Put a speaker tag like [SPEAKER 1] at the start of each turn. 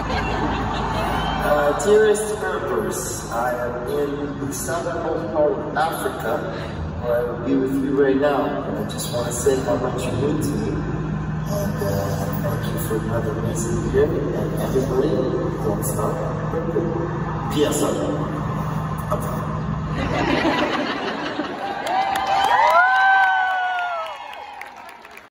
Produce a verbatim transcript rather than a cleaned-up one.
[SPEAKER 1] Uh, dearest Earpers, I am in the southern part of Africa, where I will be with you right now. And I just want to say how much you mean to me. And uh, thank you for another amazing year. And everybody, don't stop. P S